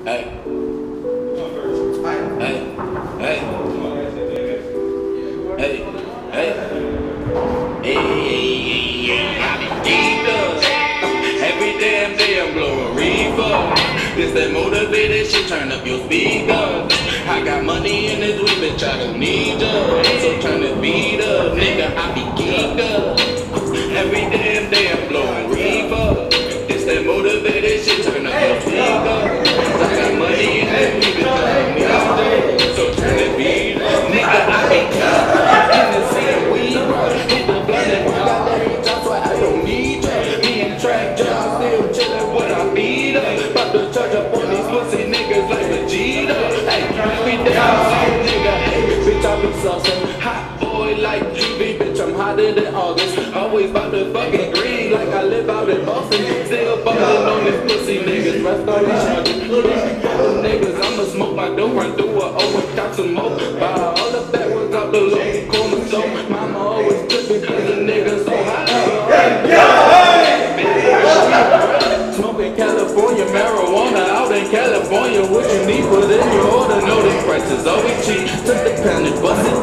Hey. Hey. Hey. Hey. Hey. Hey. I be geeked up. Every damn day I'm blowing reefer. This that motivated shit, turn up your speaker. I got money in this week, bitch, I don't need ya. So turn this beat up, nigga, I be geeked up. Every damn day I'm blowing reefer. This that motivated shit, turn up your speaker. I got money in this week, bitch, I don't need ya. So turn this beat up, nigga, I be geeked up. In the same weed, hit the blunt and I got that bitch, that's why I don't need ya. Me and track job still chillin' when I beat up. About to charge up on these pussy niggas like Vegeta. Hey, every day I'm some nigga, hey, bitch, I be saucin'. Hot boy like Juvie, bitch, I'm hotter than August. Always about to fucking green like I live out in Boston. Still ballin' on these pussy niggas, rest all these charges. Niggas, I'ma smoke my dope, run through a overcop some more. Buy all the backwards out the local corner store. Mama always trippin' cause the niggas so hot. Smoking California marijuana out in California. What you need, put in your order. Know these prices always cheap. Took the poundage, busted